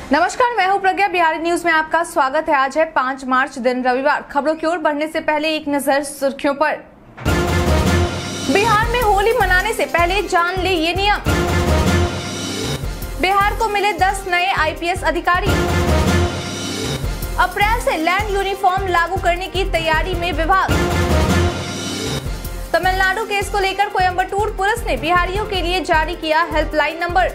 नमस्कार, मैं हूं प्रज्ञा। बिहारी न्यूज में आपका स्वागत है। आज है 5 मार्च, दिन रविवार। खबरों की ओर बढ़ने से पहले एक नजर सुर्खियों पर। बिहार में होली मनाने से पहले जान ले ये नियम। बिहार को मिले 10 नए आईपीएस अधिकारी। अप्रैल से लैंड यूनिफॉर्म लागू करने की तैयारी में विभाग। तमिलनाडु केस को लेकर कोयंबटूर पुलिस ने बिहारियों के लिए जारी किया हेल्पलाइन नंबर।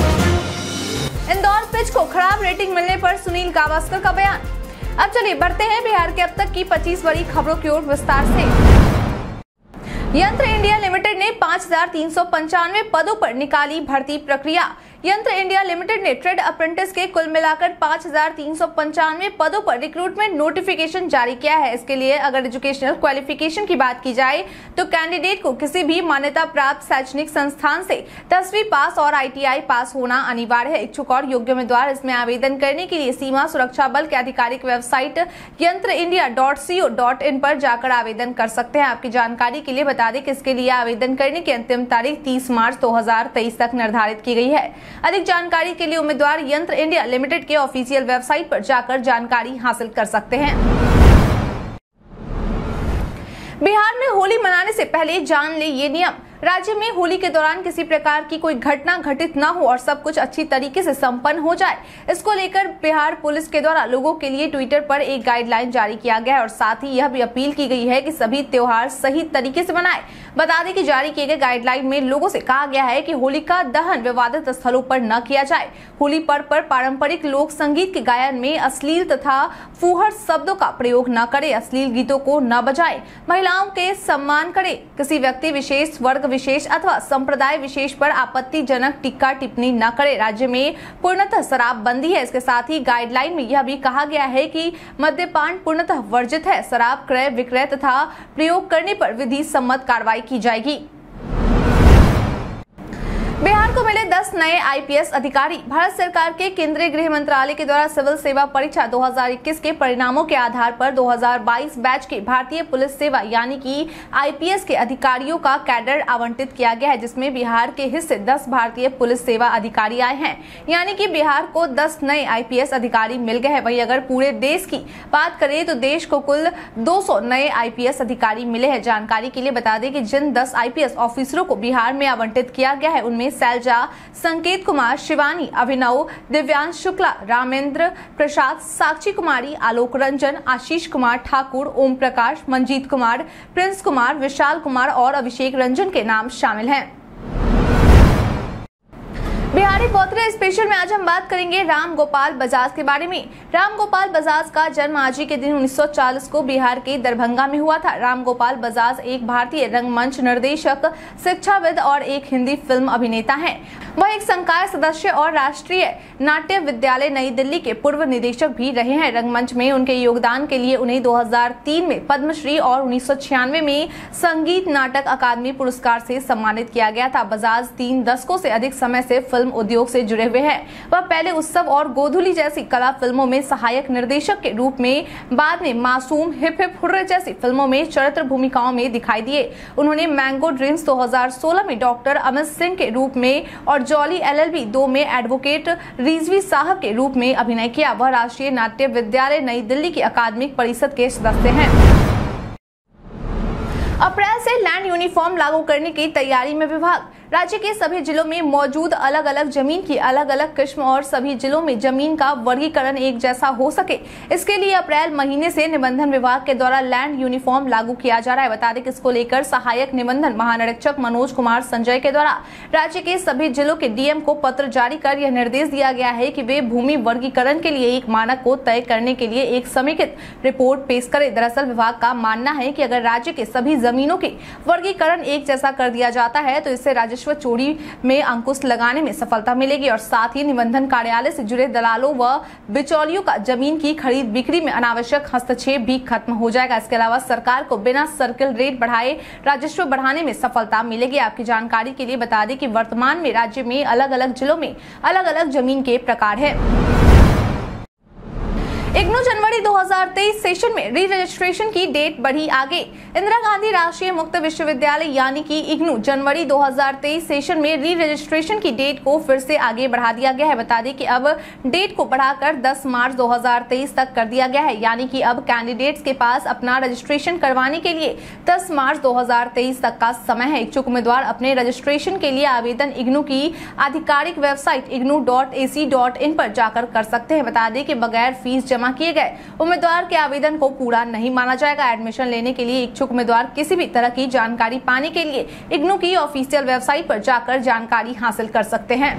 इंदौर पिच को खराब रेटिंग मिलने पर सुनील गावस्कर का बयान। अब चलिए बढ़ते हैं बिहार के अब तक की 25 बड़ी खबरों की ओर विस्तार से। यंत्र इंडिया लिमिटेड ने 5395 पदों पर निकाली भर्ती प्रक्रिया। यंत्र इंडिया लिमिटेड ने ट्रेड अप्रेंटिस के कुल मिलाकर 5395 पदों पर रिक्रूटमेंट नोटिफिकेशन जारी किया है। इसके लिए अगर एजुकेशनल क्वालिफिकेशन की बात की जाए तो कैंडिडेट को किसी भी मान्यता प्राप्त शैक्षणिक संस्थान से 10वीं पास और ITI पास होना अनिवार्य है। इच्छुक और योग्य उम्मीदवार इसमें आवेदन करने के लिए सीमा सुरक्षा बल के आधिकारिक वेबसाइट यंत्रइंडिया.co.in पर जाकर आवेदन कर सकते हैं। आपकी जानकारी के लिए बता दें कि इसके लिए आवेदन करने की अंतिम तारीख 30 मार्च 2023 तक निर्धारित की गई है। अधिक जानकारी के लिए उम्मीदवार यंत्र इंडिया लिमिटेड के ऑफिशियल वेबसाइट पर जाकर जानकारी हासिल कर सकते हैं। बिहार में होली मनाने से पहले जान ले ये नियम। राज्य में होली के दौरान किसी प्रकार की कोई घटना घटित न हो और सब कुछ अच्छी तरीके से संपन्न हो जाए, इसको लेकर बिहार पुलिस के द्वारा लोगों के लिए ट्विटर पर एक गाइडलाइन जारी किया गया है और साथ ही यह भी अपील की गई है कि सभी त्योहार सही तरीके से मनाएं। बता दें कि जारी किए गए गाइडलाइन में लोगों से कहा गया है कि होलिका दहन विवादित स्थलों पर न किया जाए। होली पर्व पर पारंपरिक लोक संगीत के गायन में अश्लील तथा फूहड़ शब्दों का प्रयोग न करें, अश्लील गीतों को न बजाएं, महिलाओं के सम्मान करें, किसी व्यक्ति विशेष, वर्ग विशेष अथवा संप्रदाय विशेष पर आपत्तिजनक टिक्का टिप्पणी न करे। राज्य में पूर्णतः शराबबंदी है। इसके साथ ही गाइडलाइन में यह भी कहा गया है कि मद्यपान पूर्णतः वर्जित है। शराब क्रय विक्रय तथा प्रयोग करने पर विधि सम्मत कार्रवाई की जाएगी। बिहार को मिले 10 नए आईपीएस अधिकारी। भारत सरकार के केंद्रीय गृह मंत्रालय के द्वारा सिविल सेवा परीक्षा 2021 के परिणामों के आधार पर 2022 बैच के भारतीय पुलिस सेवा यानी कि आईपीएस के अधिकारियों का कैडर आवंटित किया गया है, जिसमें बिहार के हिस्से 10 भारतीय पुलिस सेवा अधिकारी आए हैं। यानी कि बिहार को 10 नए आईपीएस अधिकारी मिल गए हैं। वहीं अगर पूरे देश की बात करें तो देश को कुल 200 नए आईपीएस अधिकारी मिले हैं। जानकारी के लिए बता दें कि जिन 10 आईपीएस ऑफिसरों को बिहार में आवंटित किया गया है उनमें सैलजा, संकेत कुमार, शिवानी, अभिनव, दिव्यांश शुक्ला, रामेंद्र प्रसाद, साक्षी कुमारी, आलोक रंजन, आशीष कुमार ठाकुर, ओम प्रकाश, मंजीत कुमार, प्रिंस कुमार, विशाल कुमार और अभिषेक रंजन के नाम शामिल हैं। बिहारी पोथरे स्पेशल में आज हम बात करेंगे राम गोपाल बजाज के बारे में। राम गोपाल बजाज का जन्म आज ही के दिन 1940 को बिहार के दरभंगा में हुआ था। राम गोपाल बजाज एक भारतीय रंगमंच निर्देशक, शिक्षाविद और एक हिंदी फिल्म अभिनेता हैं। वह एक संकाय सदस्य और राष्ट्रीय नाट्य विद्यालय नई दिल्ली के पूर्व निदेशक भी रहे हैं। रंगमंच में उनके योगदान के लिए उन्हें 2003 में पद्मश्री और 1996 में संगीत नाटक अकादमी पुरस्कार से सम्मानित किया गया था। बजाज 3 दशकों से अधिक समय से फिल्म उद्योग से जुड़े हुए हैं। वह पहले उत्सव और गोधुली जैसी कला फिल्मों में सहायक निर्देशक के रूप में, बाद में मासूम, हिप हिप हुर्रे जैसी फिल्मों में चरित्र भूमिकाओं में दिखाई दिए। उन्होंने मैंगो ड्रीम्स 2016 में डॉक्टर अमित सिंह के रूप में और जॉली LLB 2 में एडवोकेट रिजवी साहब के रूप में अभिनय किया। वह राष्ट्रीय नाट्य विद्यालय नई दिल्ली की अकादमिक परिषद के सदस्य हैं। अप्रैल से लैंड यूनिफॉर्म लागू करने की तैयारी में विभाग। राज्य के सभी जिलों में मौजूद अलग अलग जमीन की अलग अलग किस्म और सभी जिलों में जमीन का वर्गीकरण एक जैसा हो सके, इसके लिए अप्रैल महीने से निबंधन विभाग के द्वारा लैंड यूनिफॉर्म लागू किया जा रहा है। बता दें कि इसको लेकर सहायक निबंधन महानिरीक्षक मनोज कुमार संजय के द्वारा राज्य के सभी जिलों के डीएम को पत्र जारी कर यह निर्देश दिया गया है कि वे भूमि वर्गीकरण के लिए एक मानक को तय करने के लिए एक समेकित रिपोर्ट पेश करें। दरअसल विभाग का मानना है कि अगर राज्य के सभी जमीनों के वर्गीकरण एक जैसा कर दिया जाता है तो इससे राजस्व चोरी में अंकुश लगाने में सफलता मिलेगी और साथ ही निबंधन कार्यालय से जुड़े दलालों व बिचौलियों का जमीन की खरीद बिक्री में अनावश्यक हस्तक्षेप भी खत्म हो जाएगा। इसके अलावा सरकार को बिना सर्किल रेट बढ़ाए राजस्व बढ़ाने में सफलता मिलेगी। आपकी जानकारी के लिए बता दें कि वर्तमान में राज्य में अलग अलग जिलों में अलग अलग जमीन के प्रकार है। इग्नू जनवरी 2023 सेशन में री रजिस्ट्रेशन की डेट बढ़ी आगे। इंदिरा गांधी राष्ट्रीय मुक्त विश्वविद्यालय यानी कि इग्नू जनवरी 2023 सेशन में री रजिस्ट्रेशन की डेट को फिर से आगे बढ़ा दिया गया है। बता दें कि अब डेट को बढ़ाकर 10 मार्च 2023 तक कर दिया गया है, यानी कि अब कैंडिडेट्स के पास अपना रजिस्ट्रेशन करवाने के लिए 10 मार्च 2023 तक का समय है। इच्छुक उम्मीदवार अपने रजिस्ट्रेशन के लिए आवेदन इग्नू की आधिकारिक वेबसाइट ignu.ac.in पर जाकर कर सकते हैं। बता दें कि बगैर फीस जमा किए गए उम्मीदवार के आवेदन को पूरा नहीं माना जाएगा। एडमिशन लेने के लिए इच्छुक उम्मीदवार किसी भी तरह की जानकारी पाने के लिए इग्नू की ऑफिशियल वेबसाइट पर जाकर जानकारी हासिल कर सकते हैं।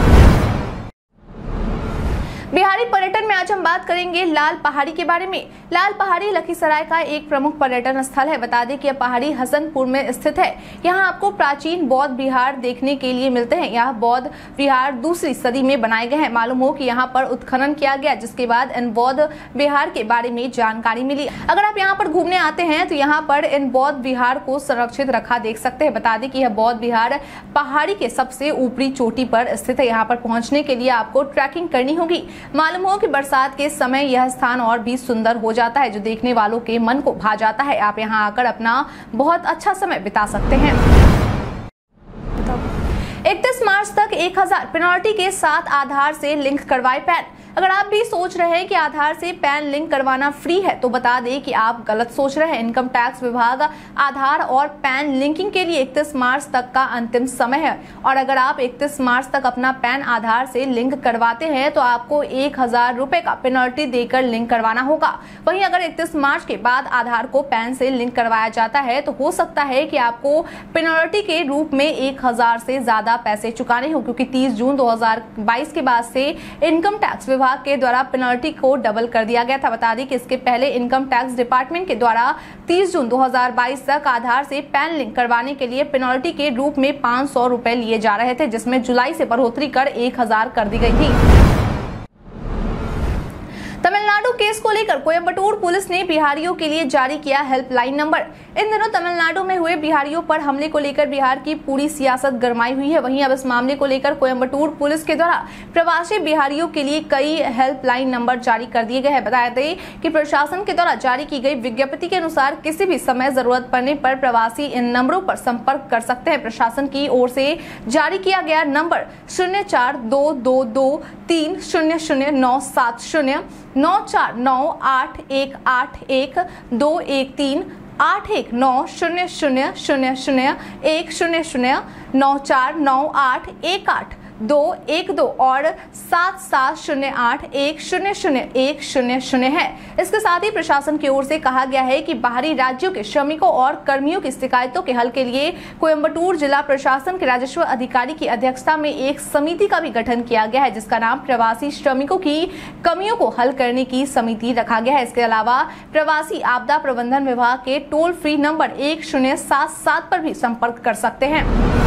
बिहारी पर्यटन में आज हम बात करेंगे लाल पहाड़ी के बारे में। लाल पहाड़ी लखीसराय का एक प्रमुख पर्यटन स्थल है। बता दें कि यह पहाड़ी हसनपुर में स्थित है। यहाँ आपको प्राचीन बौद्ध विहार देखने के लिए मिलते हैं। यह बौद्ध विहार दूसरी सदी में बनाए गए हैं। मालूम हो कि यहाँ पर उत्खनन किया गया, जिसके बाद इन बौद्ध विहार के बारे में जानकारी मिली। अगर आप यहाँ पर घूमने आते हैं तो यहाँ पर इन बौद्ध विहार को संरक्षित रखा देख सकते हैं। बता दें कि यह बौद्ध विहार पहाड़ी के सबसे ऊपरी चोटी पर स्थित है। यहाँ पर पहुंचने के लिए आपको ट्रैकिंग करनी होगी। मालूम हो कि बरसात के समय यह स्थान और भी सुंदर हो जाता है, जो देखने वालों के मन को भा जाता है। आप यहां आकर अपना बहुत अच्छा समय बिता सकते हैं। 31 मार्च तक 1000 पेनल्टी के साथ आधार से लिंक करवाए पैन। अगर आप भी सोच रहे हैं कि आधार से पैन लिंक करवाना फ्री है तो बता दें कि आप गलत सोच रहे हैं। इनकम टैक्स विभाग आधार और पैन लिंकिंग के लिए 31 मार्च तक का अंतिम समय है, और अगर आप 31 मार्च तक अपना पैन आधार से लिंक करवाते हैं तो आपको 1000 रुपए का पेनल्टी देकर लिंक करवाना होगा। वहीं अगर 31 मार्च के बाद आधार को पैन से लिंक करवाया जाता है तो हो सकता है कि आपको पेनल्टी के रूप में 1000 से ज्यादा पैसे चुकाने हो, क्योंकि 30 जून 2022 के बाद से इनकम टैक्स विभाग के द्वारा पेनल्टी को डबल कर दिया गया था। बता दें कि इसके पहले इनकम टैक्स डिपार्टमेंट के द्वारा 30 जून 2022 तक आधार से पैन लिंक करवाने के लिए पेनल्टी के रूप में 500 रुपए लिए जा रहे थे, जिसमें जुलाई से बढ़ोतरी कर 1000 कर दी गई थी। तमिलनाडु केस को लेकर कोयंबटूर पुलिस ने बिहारियों के लिए जारी किया हेल्पलाइन नंबर। इन दिनों तमिलनाडु में हुए बिहारियों पर हमले को लेकर बिहार की पूरी सियासत गरमाई हुई है। वहीं अब इस मामले को लेकर कोयंबटूर पुलिस के द्वारा प्रवासी बिहारियों के लिए कई हेल्पलाइन नंबर जारी कर दिए गए हैं। बताया दें कि प्रशासन के द्वारा जारी की गई विज्ञप्ति के अनुसार किसी भी समय जरूरत पड़ने पर प्रवासी इन नंबरों पर संपर्क कर सकते हैं। प्रशासन की ओर से जारी किया गया नंबर 042223000970 9498811213 81920001009498181212 और 7708100100 है। इसके साथ ही प्रशासन की ओर से कहा गया है कि बाहरी राज्यों के श्रमिकों और कर्मियों की शिकायतों के हल के लिए कोयंबटूर जिला प्रशासन के राजस्व अधिकारी की अध्यक्षता में एक समिति का भी गठन किया गया है, जिसका नाम प्रवासी श्रमिकों की कमियों को हल करने की समिति रखा गया है। इसके अलावा प्रवासी आपदा प्रबंधन विभाग के टोल फ्री नंबर 1077 पर भी संपर्क कर सकते हैं।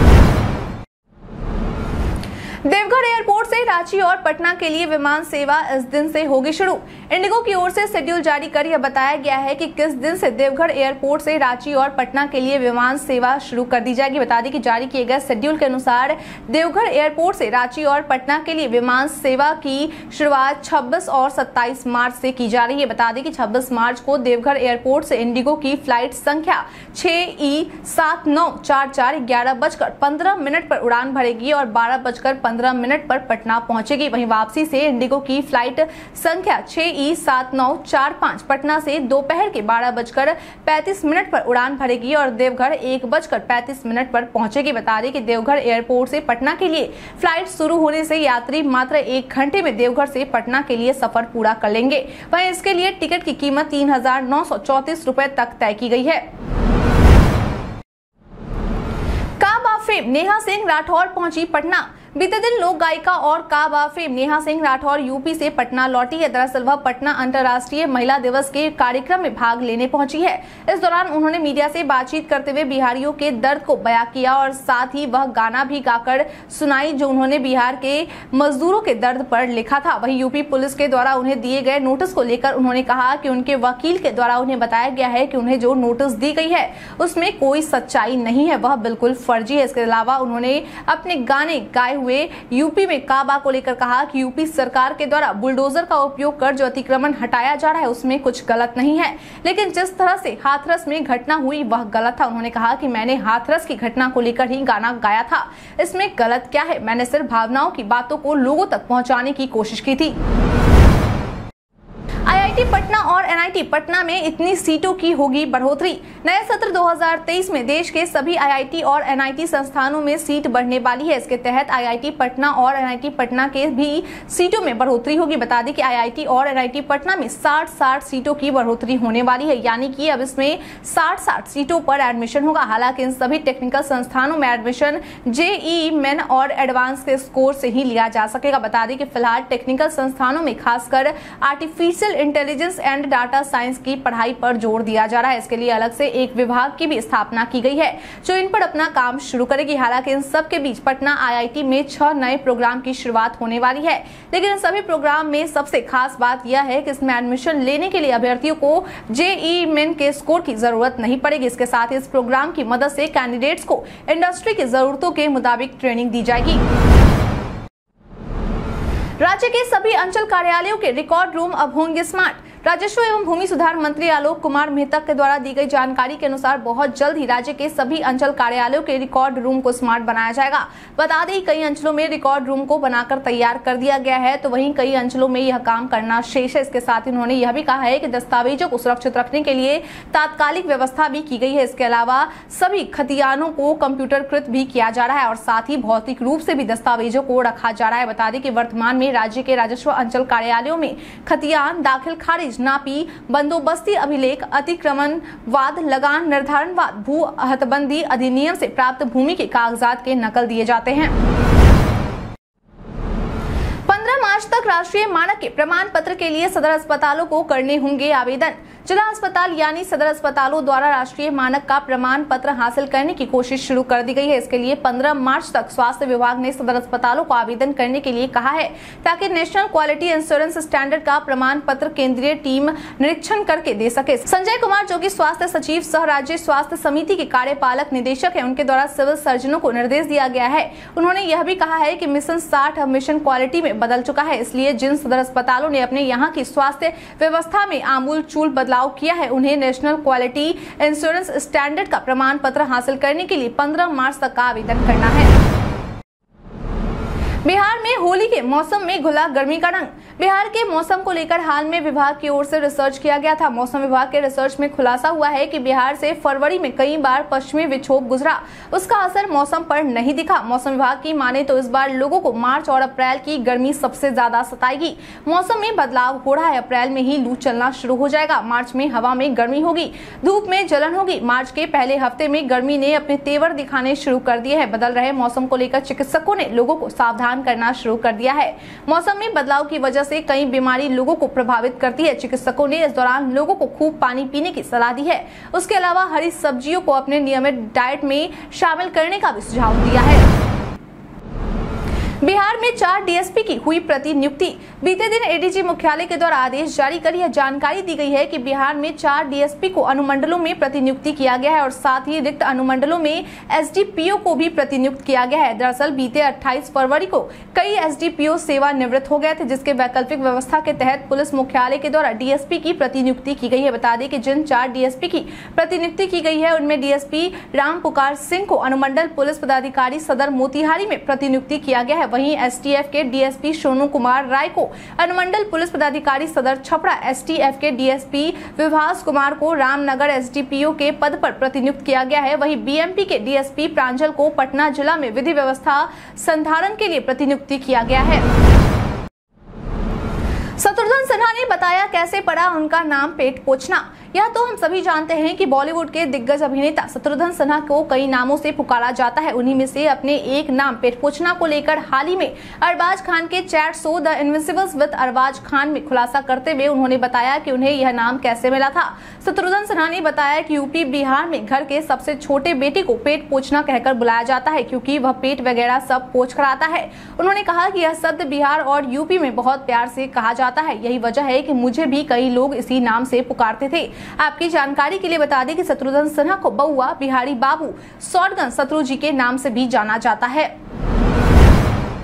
देवघर एयरपोर्ट से रांची और पटना के लिए विमान सेवा इस दिन से होगी शुरू। इंडिगो की ओर से शेड्यूल जारी कर यह बताया गया है कि किस दिन से देवघर एयरपोर्ट से रांची और पटना के लिए विमान सेवा शुरू कर दी जाएगी। बता दें कि जारी किए गए शेड्यूल के अनुसार देवघर एयरपोर्ट से रांची और पटना के लिए विमान सेवा की शुरुआत 26 और 27 मार्च से की जा रही है। बता दें कि 26 मार्च को देवघर एयरपोर्ट से इंडिगो की फ्लाइट संख्या 6E7944 11:15 पर उड़ान भरेगी और 12:15 पर पटना पहुंचेगी। वहीं वापसी से इंडिगो की फ्लाइट संख्या 6E7945 पटना से दोपहर के 12:35 पर उड़ान भरेगी और देवघर 1:35 पर पहुंचेगी। बता दें कि देवघर एयरपोर्ट से पटना के लिए फ्लाइट शुरू होने से यात्री मात्र 1 घंटे में देवघर से पटना के लिए सफर पूरा कर लेंगे। वहीं इसके लिए टिकट की कीमत 3934 रुपए तक तय की गई है। काबा फेम नेहा सिंह राठौर पहुंची पटना। बीते दिन लोक गायिका और काबा फेम नेहा सिंह राठौर यूपी से पटना लौटी है। दरअसल वह पटना अंतर्राष्ट्रीय महिला दिवस के कार्यक्रम में भाग लेने पहुंची है। इस दौरान उन्होंने मीडिया से बातचीत करते हुए बिहारियों के दर्द को बयां किया और साथ ही वह गाना भी गाकर सुनाई जो उन्होंने बिहार के मजदूरों के दर्द पर लिखा था। वहीं यूपी पुलिस के द्वारा उन्हें दिए गए नोटिस को लेकर उन्होंने कहा कि उनके वकील के द्वारा उन्हें बताया गया है कि उन्हें जो नोटिस दी गई है उसमें कोई सच्चाई नहीं है, वह बिल्कुल फर्जी है। इसके अलावा उन्होंने अपने गाने गाए हुए यूपी में काबा को लेकर कहा कि यूपी सरकार के द्वारा बुलडोजर का उपयोग कर जो अतिक्रमण हटाया जा रहा है उसमें कुछ गलत नहीं है, लेकिन जिस तरह से हाथरस में घटना हुई वह गलत था। उन्होंने कहा कि मैंने हाथरस की घटना को लेकर ही गाना गाया था, इसमें गलत क्या है, मैंने सिर्फ भावनाओं की बातों को लोगों तक पहुंचाने की कोशिश की थी। आईआईटी पटना और एनआईटी पटना में इतनी सीटों की होगी बढ़ोतरी। नए सत्र 2023 में देश के सभी आईआईटी और एनआईटी संस्थानों में सीट बढ़ने वाली है। इसके तहत आईआईटी पटना और एनआईटी पटना के भी सीटों में बढ़ोतरी होगी। बता दें कि आईआईटी और एनआईटी पटना में 60 सीटों की बढ़ोतरी होने वाली है, यानी कि अब इसमें 60 सीटों पर एडमिशन होगा। हालांकि इन सभी टेक्निकल संस्थानों में एडमिशन जेईई मेन और एडवांस के स्कोर से ही लिया जा सकेगा। बता दें कि फिलहाल टेक्निकल संस्थानों में खासकर artificial intelligence and data science की पढ़ाई पर जोर दिया जा रहा है। इसके लिए अलग से एक विभाग की भी स्थापना की गई है जो इन पर अपना काम शुरू करेगी। हालांकि इन सब के बीच पटना आईआईटी में 6 नए प्रोग्राम की शुरुआत होने वाली है, लेकिन इन सभी प्रोग्राम में सबसे खास बात यह है कि इसमें एडमिशन लेने के लिए अभ्यर्थियों को जेईई मेन के स्कोर की जरूरत नहीं पड़ेगी। इसके साथ ही इस प्रोग्राम की मदद से कैंडिडेट्स को इंडस्ट्री की जरूरतों के मुताबिक ट्रेनिंग दी जाएगी। राज्य के सभी अंचल कार्यालयों के रिकॉर्ड रूम अब होंगे स्मार्ट। राजस्व एवं भूमि सुधार मंत्री आलोक कुमार मेहता के द्वारा दी गई जानकारी के अनुसार बहुत जल्द ही राज्य के सभी अंचल कार्यालयों के रिकॉर्ड रूम को स्मार्ट बनाया जाएगा। बता दें कई अंचलों में रिकॉर्ड रूम को बनाकर तैयार कर दिया गया है, तो वहीं कई अंचलों में यह काम करना शेष है। इसके साथ ही उन्होंने यह भी कहा है कि दस्तावेजों को सुरक्षित रखने के लिए तात्कालिक व्यवस्था भी की गई है। इसके अलावा सभी खतियानों को कंप्यूटरकृत भी किया जा रहा है और साथ ही भौतिक रूप से भी दस्तावेजों को रखा जा रहा है। बता दें कि वर्तमान में राज्य के राजस्व अंचल कार्यालयों में खतियान, दाखिल खारिज, नापी, बंदोबस्ती अभिलेख, अतिक्रमण वाद, लगान निर्धारणवाद, भू हदबंदी अधिनियम से प्राप्त भूमि के कागजात के नकल दिए जाते हैं। 15 मार्च तक राष्ट्रीय मानक के प्रमाण पत्र के लिए सदर अस्पतालों को करने होंगे आवेदन। जिला अस्पताल यानी सदर अस्पतालों द्वारा राष्ट्रीय मानक का प्रमाण पत्र हासिल करने की कोशिश शुरू कर दी गई है। इसके लिए 15 मार्च तक स्वास्थ्य विभाग ने सदर अस्पतालों को आवेदन करने के लिए कहा है, ताकि नेशनल क्वालिटी इंश्योरेंस स्टैंडर्ड का प्रमाण पत्र केंद्रीय टीम निरीक्षण करके दे सके। संजय कुमार, जो कि स्वास्थ्य सचिव सह राज्य स्वास्थ्य समिति के कार्यपालक निदेशक है, उनके द्वारा सिविल सर्जनों को निर्देश दिया गया है। उन्होंने यह भी कहा है कि मिशन 60 अब मिशन क्वालिटी में बदल चुका है, इसलिए जिन सदर अस्पतालों ने अपने यहाँ की स्वास्थ्य व्यवस्था में आमूल चूल बदलाव किया है, उन्हें नेशनल क्वालिटी इंश्योरेंस स्टैंडर्ड का प्रमाण पत्र हासिल करने के लिए 15 मार्च तक का आवेदन करना है। बिहार में होली के मौसम में घुला गर्मी का रंग। बिहार के मौसम को लेकर हाल में विभाग की ओर से रिसर्च किया गया था। मौसम विभाग के रिसर्च में खुलासा हुआ है कि बिहार से फरवरी में कई बार पश्चिमी विक्षोभ गुजरा, उसका असर मौसम पर नहीं दिखा। मौसम विभाग की माने तो इस बार लोगों को मार्च और अप्रैल की गर्मी सबसे ज्यादा सताएगी। मौसम में बदलाव हो रहा है, अप्रैल में ही लू चलना शुरू हो जाएगा। मार्च में हवा में गर्मी होगी, धूप में जलन होगी। मार्च के पहले हफ्ते में गर्मी ने अपने तेवर दिखाने शुरू कर दिए हैं। बदल रहे मौसम को लेकर चिकित्सकों ने लोगों को सावधान करना शुरू कर दिया है। मौसम में बदलाव की वजह से कई बीमारी लोगों को प्रभावित करती है। चिकित्सकों ने इस दौरान लोगों को खूब पानी पीने की सलाह दी है। उसके अलावा हरी सब्जियों को अपने नियमित डाइट में शामिल करने का भी सुझाव दिया है। बिहार में 4 डीएसपी की हुई प्रतिनियुक्ति। बीते दिन एडीजी मुख्यालय के द्वारा आदेश जारी कर यह जानकारी दी गई है कि बिहार में 4 डीएसपी को अनुमंडलों में प्रतिनियुक्ति किया गया है और साथ ही रिक्त अनुमंडलों में एसडीपीओ को भी प्रतिनियुक्त किया गया है। दरअसल बीते 28 फरवरी को कई एसडीपीओ सेवानिवृत्त हो गए थे, जिसके वैकल्पिक व्यवस्था के तहत पुलिस मुख्यालय के द्वारा डीएसपी की प्रतिनियुक्ति की गई है। बता दें कि जिन 4 डीएसपी की प्रतिनियुक्ति की गई है उनमें डीएसपी राम पुकार सिंह को अनुमंडल पुलिस पदाधिकारी सदर मोतिहारी में प्रतिनियुक्ति किया गया है। वहीं एसटीएफ के डीएसपी सोनू कुमार राय को अनुमंडल पुलिस पदाधिकारी सदर छपरा, एसटीएफ के डीएसपी विभास कुमार को रामनगर एसडीपीओ के पद पर प्रतिनियुक्त किया गया है। वहीं बीएमपी के डीएसपी प्रांजल को पटना जिला में विधि व्यवस्था संधारण के लिए प्रतिनियुक्ति किया गया है। शत्रुघ्न सिन्हा ने बताया कैसे पड़ा उनका नाम पेट पोछना। यह तो हम सभी जानते हैं कि बॉलीवुड के दिग्गज अभिनेता शत्रुघ्न सिन्हा को कई नामों से पुकारा जाता है। उन्हीं में से अपने एक नाम पेट पोछना को लेकर हाल ही में अरबाज खान के chat show the invisibles with Arbaaz Khan में खुलासा करते हुए उन्होंने बताया कि उन्हें यह नाम कैसे मिला था। शत्रुघ्न सिन्हा ने बताया कि यूपी बिहार में घर के सबसे छोटे बेटे को पेट पोछना कहकर बुलाया जाता है, क्योंकि वह पेट वगैरह सब पोछ कर आता है। उन्होंने कहा कि यह शब्द बिहार और यूपी में बहुत प्यार से कहा जाता है। यही वजह है कि मुझे भी कई लोग इसी नाम से पुकारते थे। आपकी जानकारी के लिए बता दें कि शत्रुघ्न सिन्हा को बउआ, बिहारी बाबू, शॉटगन शत्रु जी के नाम से भी जाना जाता है।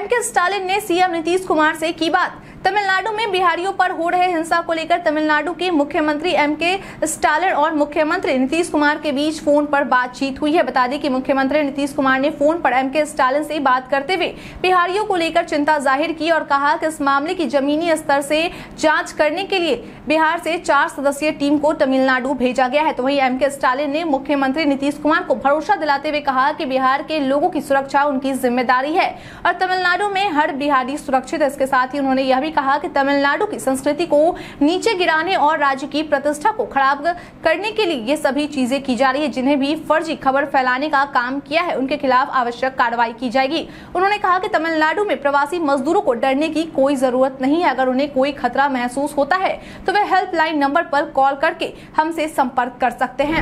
एमके स्टालिन ने सीएम नीतीश कुमार से की बात। तमिलनाडु में बिहारियों पर हो रहे हिंसा को लेकर तमिलनाडु के मुख्यमंत्री एमके स्टालिन और मुख्यमंत्री नीतीश कुमार के बीच फोन पर बातचीत हुई है। बता दें कि मुख्यमंत्री नीतीश कुमार ने फोन पर एमके स्टालिन से बात करते हुए बिहारियों को लेकर चिंता जाहिर की और कहा कि इस मामले की जमीनी स्तर से जांच करने के लिए बिहार से 4 सदस्यीय टीम को तमिलनाडु भेजा गया है। तो वहीं एमके स्टालिन ने मुख्यमंत्री नीतीश कुमार को भरोसा दिलाते हुए कहा कि बिहार के लोगों की सुरक्षा उनकी जिम्मेदारी है और तमिलनाडु में हर बिहारी सुरक्षित है। इसके साथ ही उन्होंने यह भी कहा कि तमिलनाडु की संस्कृति को नीचे गिराने और राज्य की प्रतिष्ठा को खराब करने के लिए ये सभी चीजें की जा रही है। जिन्हें भी फर्जी खबर फैलाने का काम किया है उनके खिलाफ आवश्यक कार्रवाई की जाएगी। उन्होंने कहा कि तमिलनाडु में प्रवासी मजदूरों को डरने की कोई जरूरत नहीं है। अगर उन्हें कोई खतरा महसूस होता है तो वे हेल्पलाइन नंबर पर कॉल करके हमसे संपर्क कर सकते हैं।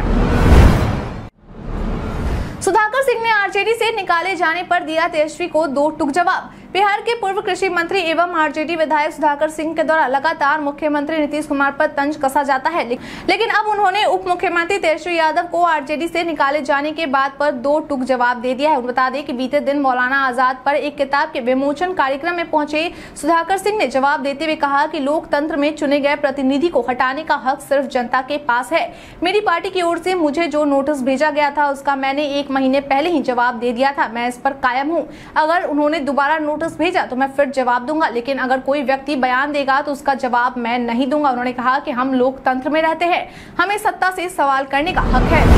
सुधाकर सिंह ने आरजेडी से निकाले जाने पर दिया तेजस्वी को 2 टूक जवाब। बिहार के पूर्व कृषि मंत्री एवं आरजेडी विधायक सुधाकर सिंह के द्वारा लगातार मुख्यमंत्री नीतीश कुमार पर तंज कसा जाता है, लेकिन अब उन्होंने उप मुख्यमंत्री तेजस्वी यादव को आरजेडी से निकाले जाने के बात पर 2 टूक जवाब दे दिया है। बता दें कि बीते दिन मौलाना आजाद पर एक किताब के विमोचन कार्यक्रम में पहुंचे सुधाकर सिंह ने जवाब देते हुए कहा कि लोकतंत्र में चुने गए प्रतिनिधि को हटाने का हक सिर्फ जनता के पास है। मेरी पार्टी की ओर से मुझे जो नोटिस भेजा गया था उसका मैंने 1 महीने पहले ही जवाब दे दिया था। मैं इस पर कायम हूँ। अगर उन्होंने दोबारा नोटिस भेजा तो मैं फिर जवाब दूंगा, लेकिन अगर कोई व्यक्ति बयान देगा तो उसका जवाब मैं नहीं दूंगा। उन्होंने कहा कि हम लोकतंत्र में रहते हैं, हमें सत्ता से सवाल करने का हक है।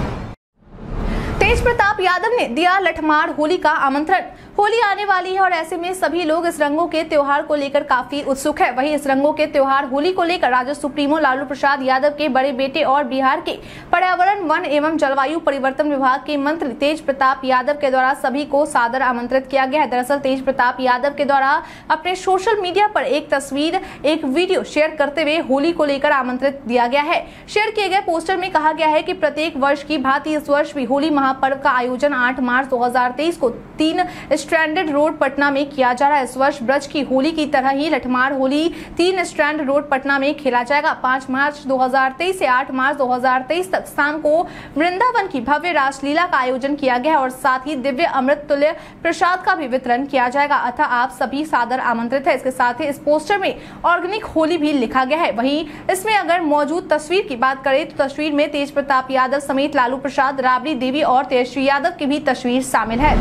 तेज प्रताप यादव ने दिया लठमार होली का आमंत्रण। होली आने वाली है और ऐसे में सभी लोग इस रंगों के त्योहार को लेकर काफी उत्सुक है। वहीं इस रंगों के त्योहार होली को लेकर राजद सुप्रीमो लालू प्रसाद यादव के बड़े बेटे और बिहार के पर्यावरण, वन एवं जलवायु परिवर्तन विभाग के मंत्री तेज प्रताप यादव के द्वारा सभी को सादर आमंत्रित किया गया है। दरअसल तेज प्रताप यादव के द्वारा अपने सोशल मीडिया पर एक तस्वीर, एक वीडियो शेयर करते हुए होली को लेकर आमंत्रित दिया गया है। शेयर किए गए पोस्टर में कहा गया है कि प्रत्येक वर्ष की भांति इस वर्ष भी होली महापर्व का आयोजन 8 मार्च 2023 को 3 स्ट्रैंडेड रोड पटना में किया जा रहा है। इस वर्ष ब्रज की होली की तरह ही लठमार होली 3 स्ट्रैंड रोड पटना में खेला जाएगा। 5 मार्च 2023 से 8 मार्च 2023 तक शाम को वृंदावन की भव्य रासलीला का आयोजन किया गया है और साथ ही दिव्य अमृत तुल्य प्रसाद का भी वितरण किया जाएगा। अतः आप सभी सादर आमंत्रित है। इसके साथ ही इस पोस्टर में ऑर्गेनिक होली भी लिखा गया है। वहीं इसमें अगर मौजूद तस्वीर की बात करें तो तस्वीर में तेज प्रताप यादव समेत लालू प्रसाद, राबड़ी देवी और तेजस्वी यादव की भी तस्वीर शामिल है।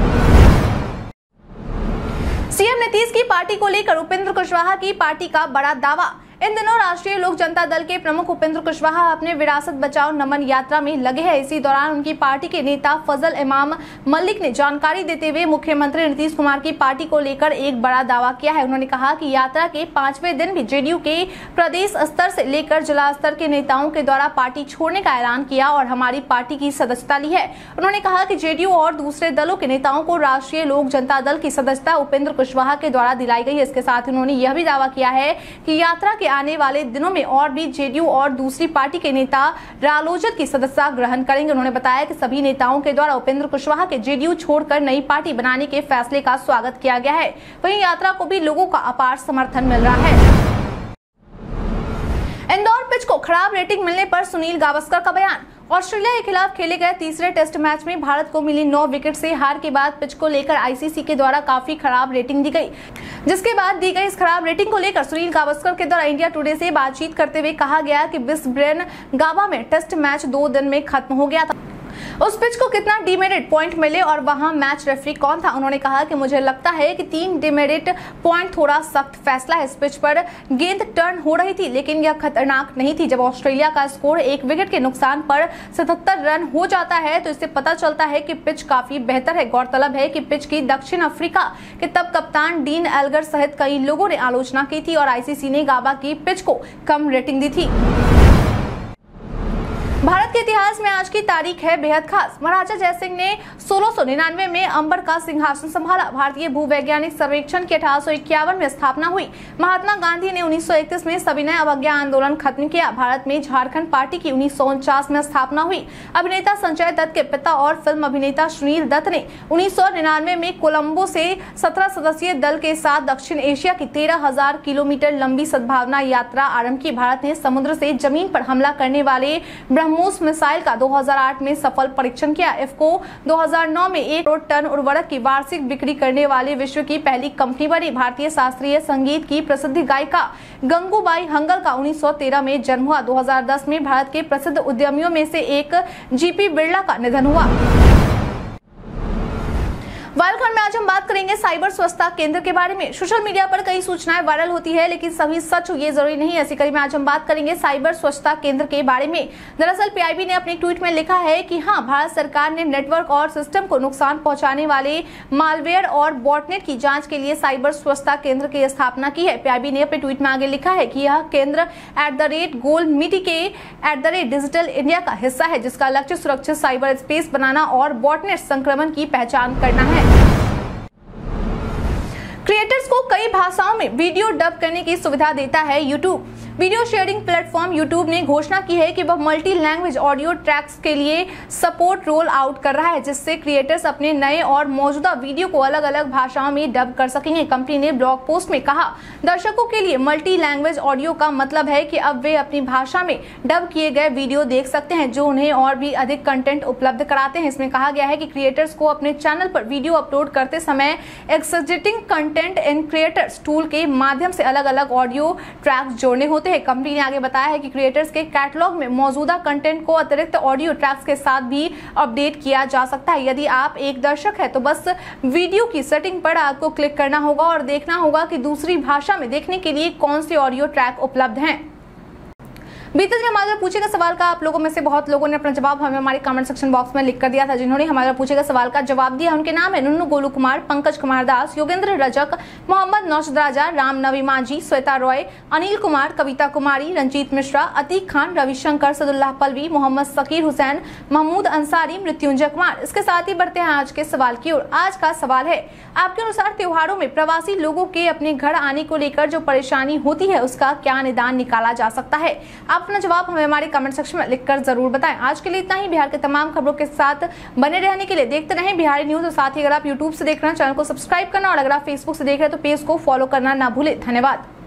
सीएम नीतीश की पार्टी को लेकर उपेंद्र कुशवाहा की पार्टी का बड़ा दावा। इन दिनों राष्ट्रीय लोक जनता दल के प्रमुख उपेंद्र कुशवाहा अपने विरासत बचाओ नमन यात्रा में लगे हैं। इसी दौरान उनकी पार्टी के नेता फजल इमाम मलिक ने जानकारी देते हुए मुख्यमंत्री नीतीश कुमार की पार्टी को लेकर एक बड़ा दावा किया है। उन्होंने कहा कि यात्रा के 5वें दिन भी जेडीयू के प्रदेश स्तर से लेकर जिला स्तर के नेताओं के द्वारा पार्टी छोड़ने का ऐलान किया और हमारी पार्टी की सदस्यता ली है। उन्होंने कहा कि जेडीयू और दूसरे दलों के नेताओं को राष्ट्रीय लोक जनता दल की सदस्यता उपेंद्र कुशवाहा के द्वारा दिलाई गई है। इसके साथ उन्होंने यह भी दावा किया है कि यात्रा के आने वाले दिनों में और भी जेडीयू और दूसरी पार्टी के नेता रालोजद की सदस्यता ग्रहण करेंगे। उन्होंने बताया कि सभी नेताओं के द्वारा उपेंद्र कुशवाहा के जेडीयू छोड़कर नई पार्टी बनाने के फैसले का स्वागत किया गया है। वहीं यात्रा को भी लोगों का अपार समर्थन मिल रहा है। इंदौर पिच को खराब रेटिंग मिलने पर सुनील गावस्कर का बयान। ऑस्ट्रेलिया के खिलाफ खेले गए तीसरे टेस्ट मैच में भारत को मिली 9 विकेट से हार के बाद पिच को लेकर आईसीसी के द्वारा काफी खराब रेटिंग दी गई। जिसके बाद दी गई इस खराब रेटिंग को लेकर सुनील गावस्कर के द्वारा इंडिया टुडे से बातचीत करते हुए कहा गया कि ब्रिस्बेन गावा में टेस्ट मैच 2 दिन में खत्म हो गया था। उस पिच को कितना डीमेरिट पॉइंट मिले और वहां मैच रेफरी कौन था। उन्होंने कहा कि मुझे लगता है कि 3 डीमेरिट पॉइंट थोड़ा सख्त फैसला है। इस पिच पर गेंद टर्न हो रही थी लेकिन यह खतरनाक नहीं थी। जब ऑस्ट्रेलिया का स्कोर 1 विकेट के नुकसान पर 77 रन हो जाता है तो इससे पता चलता है कि पिच काफी बेहतर है। गौरतलब है कि पिच की दक्षिण अफ्रीका के तब कप्तान डीन एल्गर सहित कई लोगों ने आलोचना की थी और आईसीसी ने गाबा की पिच को कम रेटिंग दी थी। भारत के इतिहास में आज की तारीख है बेहद खास। महाराजा जयसिंह ने 1699 में अंबर का सिंहासन संभाला। भारतीय भूवैज्ञानिक सर्वेक्षण की 1851 में स्थापना हुई। महात्मा गांधी ने 1931 में सविनय अवज्ञा आंदोलन खत्म किया। भारत में झारखंड पार्टी की 1949 में स्थापना हुई। अभिनेता संजय दत्त के पिता और फिल्म अभिनेता सुनील दत्त ने 1999 में कोलंबो से 17 सदस्यीय दल के साथ दक्षिण एशिया की 13,000 किलोमीटर लंबी सद्भावना यात्रा आरंभ की। भारत ने समुद्र से जमीन पर हमला करने वाले ब्रह्मोस मिसाइल का 2008 में सफल परीक्षण किया। इफ्को 2009 में 1 करोड़ टन उर्वरक की वार्षिक बिक्री करने वाली विश्व की पहली कंपनी बनी। भारतीय शास्त्रीय संगीत की प्रसिद्ध गायिका गंगूबाई हंगल का 1913 में जन्म हुआ। 2010 में भारत के प्रसिद्ध उद्यमियों में से एक जीपी बिरला का निधन हुआ। वायरल में आज हम बात करेंगे साइबर स्वच्छता केंद्र के बारे में। सोशल मीडिया पर कई सूचनाएं वायरल होती है, लेकिन सभी सच हो ये जरूरी नहीं है। इसी कड़ी में आज हम बात करेंगे साइबर स्वच्छता केंद्र के बारे में। दरअसल पीआईबी ने अपने ट्वीट में लिखा है कि हाँ, भारत सरकार ने नेटवर्क और सिस्टम को नुकसान पहुंचाने वाले मालवेयर और बॉटनेट की जांच के लिए साइबर स्वच्छता केंद्र की स्थापना की है। पीआईबी ने अपने ट्वीट में आगे लिखा है कि यह केंद्र @गोलमीटी के @डिजिटल इंडिया का हिस्सा है, जिसका लक्ष्य सुरक्षित साइबर स्पेस बनाना और बॉटनेट संक्रमण की पहचान करना है। क्रिएटर्स को कई भाषाओं में वीडियो डब करने की सुविधा देता है YouTube. Video sharing platform YouTube ने घोषणा की है कि वह मल्टी लैंग्वेज ऑडियो ट्रैक्स के लिए सपोर्ट रोल आउट कर रहा है, जिससे क्रिएटर्स अपने नए और मौजूदा वीडियो को अलग अलग भाषाओं में डब कर सकेंगे। कंपनी ने ब्लॉग पोस्ट में कहा, दर्शकों के लिए मल्टी लैंग्वेज ऑडियो का मतलब है कि अब वे अपनी भाषा में डब किए गए वीडियो देख सकते हैं, जो उन्हें और भी अधिक कंटेंट उपलब्ध कराते हैं। इसमें कहा गया है कि क्रिएटर्स को अपने चैनल पर वीडियो अपलोड करते समय existing content in creators tool के माध्यम से अलग अलग ऑडियो ट्रैक्स जोड़ने होते हैं। कंपनी ने आगे बताया है कि क्रिएटर्स के कैटलॉग में मौजूदा कंटेंट को अतिरिक्त ऑडियो ट्रैक्स के साथ भी अपडेट किया जा सकता है। यदि आप एक दर्शक है तो बस वीडियो की सेटिंग पर आपको क्लिक करना होगा और देखना होगा कि दूसरी भाषा में देखने के लिए कौन से ऑडियो ट्रैक उपलब्ध हैं। बीते दिन हमारे पूछे गए सवाल का आप लोगों में से बहुत लोगों ने अपना जवाब हमें हमारे कमेंट सेक्शन बॉक्स में लिख कर दिया था। जिन्होंने हमारे पूछे गए सवाल का जवाब दिया उनके नाम है नुन्नू गोलू कुमार, पंकज कुमार दास, योगेंद्र रजक, मोहम्मद नौशद राजा, राम नवी मांझी, श्वेता रॉय, अनिल कुमार, कविता कुमारी, रंजीत मिश्रा, अतीक खान, रविशंकर, सदुल्लाह पलवी, मोहम्मद सकीर हुसैन, महमूद अंसारी, मृत्युंजय कुमार। इसके साथ ही बढ़ते हैं आज के सवाल की ओर। आज का सवाल है, आपके अनुसार त्योहारों में प्रवासी लोगों के अपने घर आने को लेकर जो परेशानी होती है उसका क्या निदान निकाला जा सकता है? आप अपना जवाब हमें हमारे कमेंट सेक्शन में लिखकर जरूर बताएं। आज के लिए इतना ही। बिहार के तमाम खबरों के साथ बने रहने के लिए देखते रहें बिहारी न्यूज। और साथ ही अगर आप यूट्यूब से देख रहे हैं चैनल को सब्सक्राइब करना, और अगर आप फेसबुक से देख रहे हैं तो पेज को फॉलो करना ना भूलें। धन्यवाद।